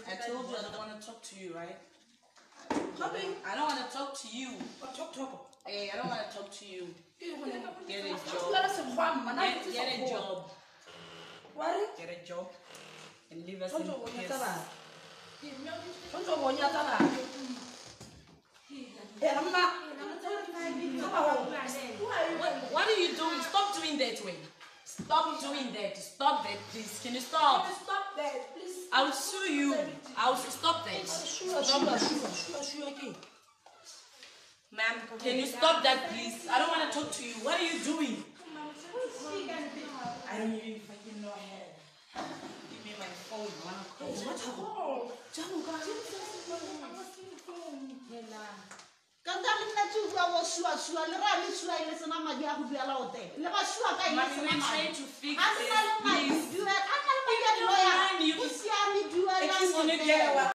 I told you I don't want to talk to you, right? I don't want to talk to you. Hey, I don't want to talk to you. Get a job. Get a job. Get a job. And leave us in peace. What are you doing? Stop doing that way. Stop doing that. Stop that, please. Can you stop? Stop that, please. I'll sue you. I'll stop that. Stop that. Ma'am, can you stop that, please? I don't want to talk to you. What are you doing? I don't even fucking know her. Give me my phone. What happened? We're trying to fix it, please.